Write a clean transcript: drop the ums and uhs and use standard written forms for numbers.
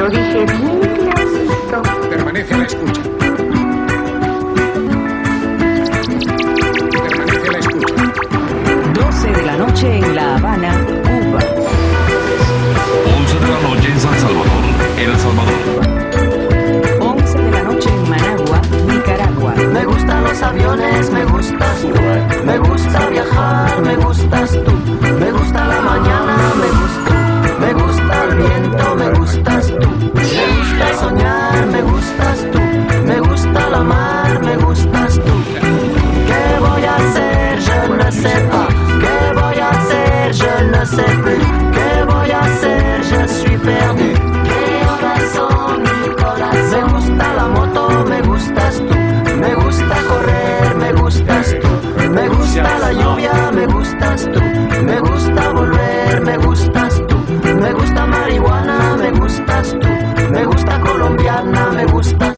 Lo dije bien clarito. Permanece a la escucha. Permanece a la escucha. 12 de la noche en la